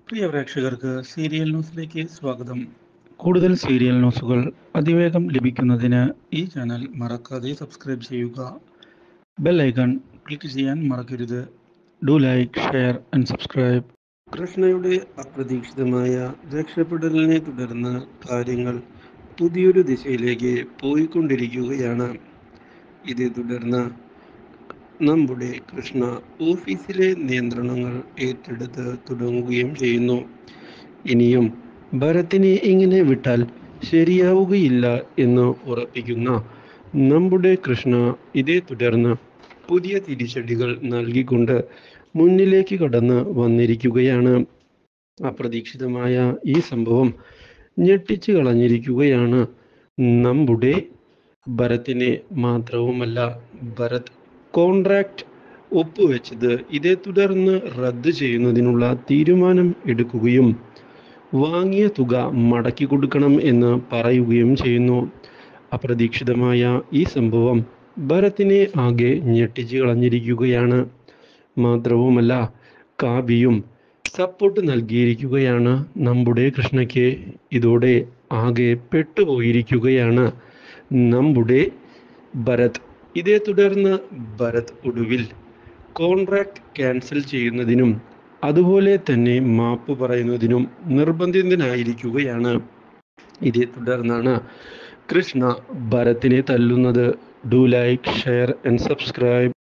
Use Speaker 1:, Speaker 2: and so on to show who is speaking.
Speaker 1: പ്രിയ പ്രേക്ഷകർക്ക് സീരിയൽ ന്യൂസിലേക്ക് സ്വാഗതം. കൂടുതൽ സീരിയൽ ന്യൂസുകൾ അതിവേഗം ലഭിക്കുന്നതിന് ഈ ചാനൽ മറക്കാതെ സബ്സ്ക്രൈബ് ചെയ്യുക. ബെൽ ഐക്കൺ ക്ലിക്ക് ചെയ്യാൻ മറക്കരുത്. Do like, share and subscribe. കൃഷ്ണയുടെ അപ്രതീക്ഷിതമായ രക്ഷപ്പെടലിനെ തുടർന്ന് കാര്യങ്ങൾ പുതിയൊരു ദിശയിലേക്ക് പോയിക്കൊണ്ടിരിക്കുകയാണ്. ഇതേ തുടർന്ന് നമ്മുടെ കൃഷ്ണ ഓഫീസിലെ നിയന്ത്രണങ്ങൾ ഏറ്റെടുത്ത് തുടങ്ങുകയും ചെയ്യുന്നു. ഇനിയും ഭരത്തിനെ ഇങ്ങനെ വിട്ടാൽ ശരിയാവുകയില്ല എന്ന് ഉറപ്പിക്കുന്ന നമ്മുടെ കൃഷ്ണ ഇതേ തുടർന്ന് പുതിയ തിരിച്ചടികൾ നൽകിക്കൊണ്ട് മുന്നിലേക്ക് കടന്ന് വന്നിരിക്കുകയാണ്. അപ്രതീക്ഷിതമായ ഈ സംഭവം ഞെട്ടിച്ചു കളഞ്ഞിരിക്കുകയാണ് നമ്മുടെ ഭരത്തിനെ. മാത്രവുമല്ല, ഭരത് കോൺട്രാക്ട് ഒപ്പുവെച്ചത് ഇതേ തുടർന്ന് റദ്ദ് ചെയ്യുന്നതിനുള്ള തീരുമാനം എടുക്കുകയും വാങ്ങിയ തുക മടക്കി കൊടുക്കണം എന്ന് പറയുകയും ചെയ്യുന്നു. അപ്രതീക്ഷിതമായ ഈ സംഭവം ഭരത്തിനെ ആകെ ഞെട്ടിച്ചു കളഞ്ഞിരിക്കുകയാണ്. മാത്രവുമല്ല, കാവ്യയും സപ്പോർട്ട് നൽകിയിരിക്കുകയാണ് നമ്മുടെ കൃഷ്ണയ്ക്ക്. ഇതോടെ ആകെ പെട്ടുപോയിരിക്കുകയാണ് നമ്മുടെ ഭരത്. ഇതേ തുടർന്ന് ഭരത് ഒടുവിൽ കോൺട്രാക്ട് ക്യാൻസൽ ചെയ്യുന്നതിനും അതുപോലെ തന്നെ മാപ്പ് പറയുന്നതിനും നിർബന്ധിതനായിരിക്കുകയാണ്. ഇതേ തുടർന്നാണ് കൃഷ്ണ ഭരത്തിനെ തല്ലുന്നത്. Do like, share and subscribe.